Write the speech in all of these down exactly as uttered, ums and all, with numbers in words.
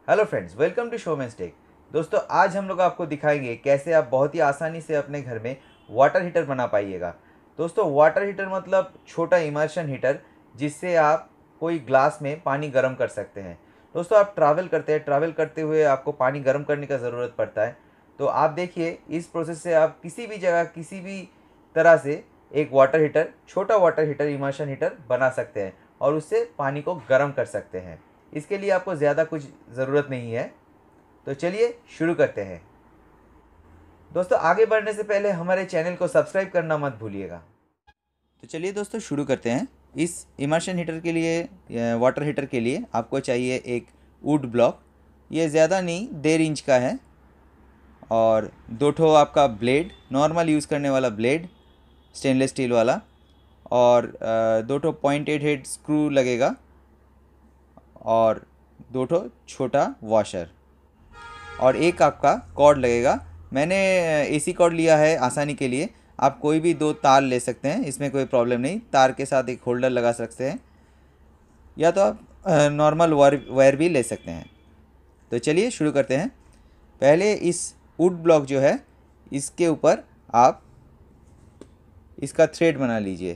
Hello friends, welcome to Showmen's Tech. दोस्तों, आज हम लोग आपको दिखाएंगे कैसे आप बहुत ही आसानी से अपने घर में वाटर हीटर बना पाइएगा। दोस्तों, वाटर हीटर मतलब छोटा इमर्शन हीटर, जिससे आप कोई ग्लास में पानी गर्म कर सकते हैं। दोस्तों, आप ट्रैवल करते हैं, ट्रैवल करते हुए आपको पानी गर्म करने का ज़रूरत पड़ता है। तो आप देखिए, इस प्रोसेस से आप किसी भी जगह किसी भी तरह से एक वाटर हीटर, छोटा वाटर हीटर, इमर्शन हीटर बना सकते हैं और उससे पानी को गर्म कर सकते हैं। इसके लिए आपको ज़्यादा कुछ ज़रूरत नहीं है। तो चलिए शुरू करते हैं। दोस्तों, आगे बढ़ने से पहले हमारे चैनल को सब्सक्राइब करना मत भूलिएगा। तो चलिए दोस्तों, शुरू करते हैं। इस इमर्शन हीटर के लिए, वाटर हीटर के लिए आपको चाहिए एक वुड ब्लॉक। ये ज़्यादा नहीं, डेढ़ इंच का है। और दो ठो आपका ब्लेड, नॉर्मल यूज़ करने वाला ब्लेड, स्टेनलेस स्टील वाला। और अ, दो ठो पॉइंट एट हेड स्क्रू लगेगा। और दो ठो छोटा वॉशर और एक आपका कॉर्ड लगेगा। मैंने एसी कॉर्ड लिया है आसानी के लिए। आप कोई भी दो तार ले सकते हैं, इसमें कोई प्रॉब्लम नहीं। तार के साथ एक होल्डर लगा सकते हैं, या तो आप नॉर्मल वायर वायर भी ले सकते हैं। तो चलिए शुरू करते हैं। पहले इस वुड ब्लॉक जो है, इसके ऊपर आप इसका थ्रेड बना लीजिए।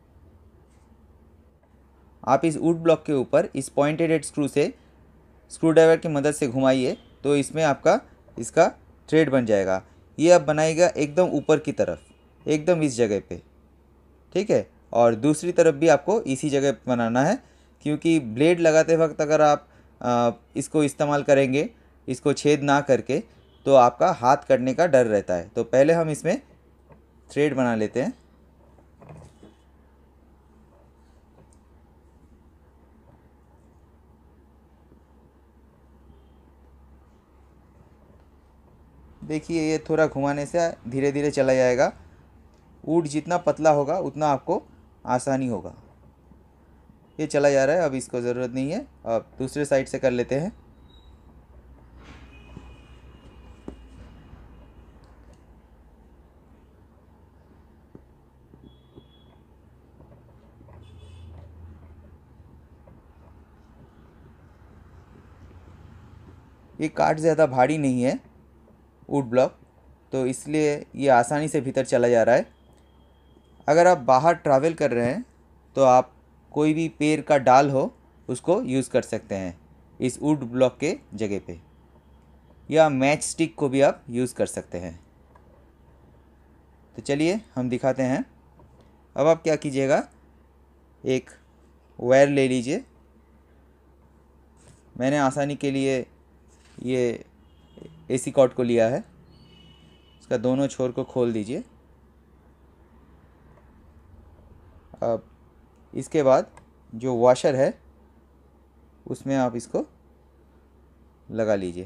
आप इस वुड ब्लॉक के ऊपर इस पॉइंटेड स्क्रू से, स्क्रू ड्राइवर की मदद से घुमाइए, तो इसमें आपका इसका थ्रेड बन जाएगा। ये आप बनाइएगा एकदम ऊपर की तरफ, एकदम इस जगह पे। ठीक है। और दूसरी तरफ भी आपको इसी जगह बनाना है, क्योंकि ब्लेड लगाते वक्त अगर आप आ, इसको इस्तेमाल करेंगे, इसको छेद ना करके, तो आपका हाथ कटने का डर रहता है। तो पहले हम इसमें थ्रेड बना लेते हैं। देखिए, ये थोड़ा घुमाने से धीरे धीरे चला जाएगा। वुड जितना पतला होगा उतना आपको आसानी होगा। ये चला जा रहा है, अब इसको ज़रूरत नहीं है। अब दूसरे साइड से कर लेते हैं। ये काट ज़्यादा भारी नहीं है वुड ब्लॉक, तो इसलिए ये आसानी से भीतर चला जा रहा है। अगर आप बाहर ट्रैवल कर रहे हैं, तो आप कोई भी पेड़ का डाल हो, उसको यूज़ कर सकते हैं इस वुड ब्लॉक के जगह पे, या मैच स्टिक को भी आप यूज़ कर सकते हैं। तो चलिए हम दिखाते हैं। अब आप क्या कीजिएगा, एक वायर ले लीजिए। मैंने आसानी के लिए ये एसी कॉर्ड को लिया है। इसका दोनों छोर को खोल दीजिए। अब इसके बाद जो वॉशर है, उसमें आप इसको लगा लीजिए।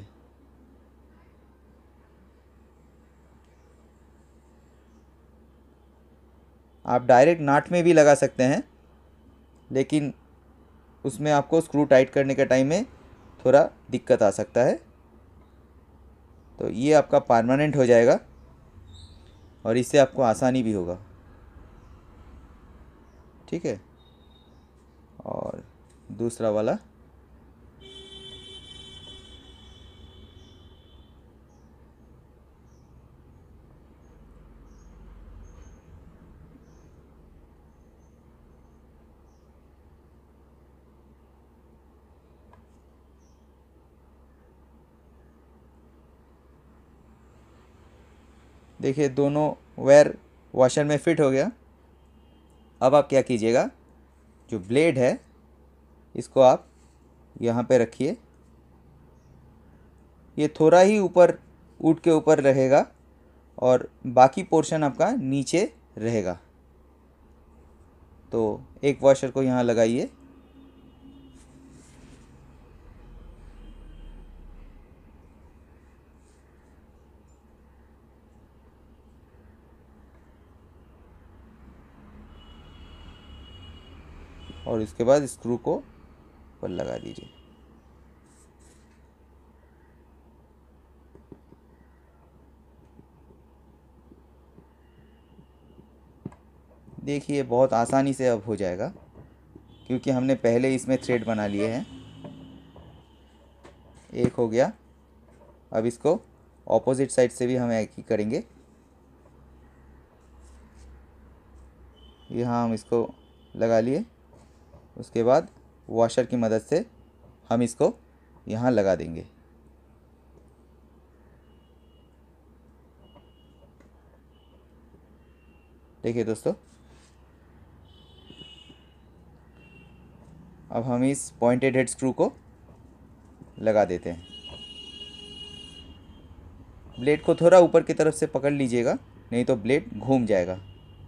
आप डायरेक्ट नाट में भी लगा सकते हैं, लेकिन उसमें आपको स्क्रू टाइट करने के टाइम में थोड़ा दिक्कत आ सकता है। तो ये आपका परमानेंट हो जाएगा और इससे आपको आसानी भी होगा। ठीक है। और दूसरा वाला, देखिए दोनों वायर वॉशर में फिट हो गया। अब आप क्या कीजिएगा, जो ब्लेड है इसको आप यहाँ पे रखिए। ये थोड़ा ही ऊपर, वुड के ऊपर रहेगा और बाकी पोर्शन आपका नीचे रहेगा। तो एक वॉशर को यहाँ लगाइए। और इसके बाद स्क्रू को पर लगा दीजिए। देखिए बहुत आसानी से अब हो जाएगा, क्योंकि हमने पहले इसमें थ्रेड बना लिए हैं। एक हो गया। अब इसको ऑपोजिट साइड से भी हम एक ही करेंगे। यहाँ हम इसको लगा लिए। उसके बाद वॉशर की मदद से हम इसको यहाँ लगा देंगे। देखिए दोस्तों, अब हम इस पॉइंटेड हेड स्क्रू को लगा देते हैं। ब्लेड को थोड़ा ऊपर की तरफ से पकड़ लीजिएगा, नहीं तो ब्लेड घूम जाएगा।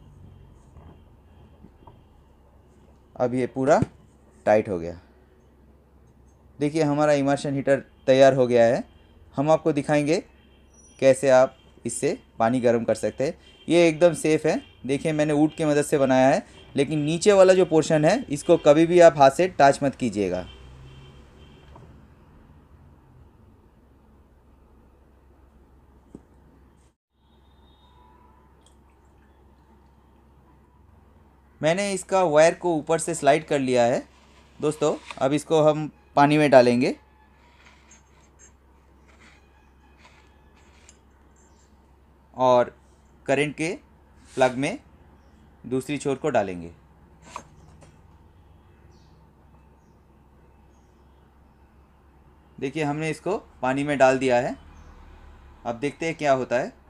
अब ये पूरा टाइट हो गया। देखिए हमारा इमर्शन हीटर तैयार हो गया है। हम आपको दिखाएंगे कैसे आप इससे पानी गर्म कर सकते हैं। ये एकदम सेफ़ है। देखिए मैंने वुड की मदद से बनाया है, लेकिन नीचे वाला जो पोर्शन है इसको कभी भी आप हाथ से टच मत कीजिएगा। मैंने इसका वायर को ऊपर से स्लाइड कर लिया है दोस्तों। अब इसको हम पानी में डालेंगे और करंट के प्लग में दूसरी छोर को डालेंगे। देखिए हमने इसको पानी में डाल दिया है। अब देखते हैं क्या होता है।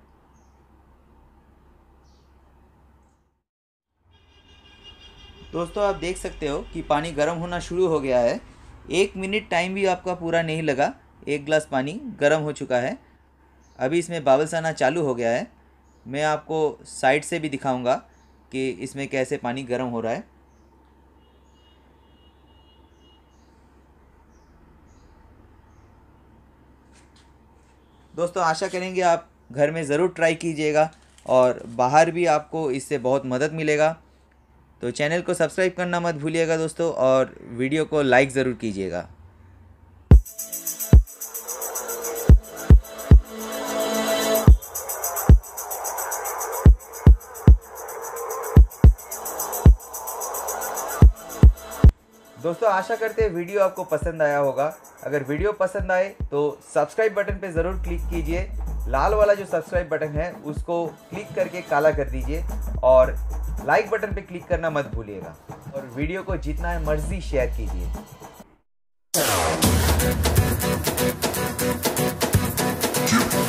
दोस्तों आप देख सकते हो कि पानी गर्म होना शुरू हो गया है। एक मिनट टाइम भी आपका पूरा नहीं लगा, एक गिलास पानी गर्म हो चुका है। अभी इसमें बबल्स आना चालू हो गया है। मैं आपको साइड से भी दिखाऊंगा कि इसमें कैसे पानी गर्म हो रहा है। दोस्तों आशा करेंगे आप घर में ज़रूर ट्राई कीजिएगा और बाहर भी आपको इससे बहुत मदद मिलेगा। तो चैनल को सब्सक्राइब करना मत भूलिएगा दोस्तों, और वीडियो को लाइक ज़रूर कीजिएगा। दोस्तों आशा करते हैं वीडियो आपको पसंद आया होगा। अगर वीडियो पसंद आए तो सब्सक्राइब बटन पे ज़रूर क्लिक कीजिए। लाल वाला जो सब्सक्राइब बटन है उसको क्लिक करके काला कर दीजिए, और लाइक बटन पे क्लिक करना मत भूलिएगा, और वीडियो को जितना मर्जी शेयर कीजिए।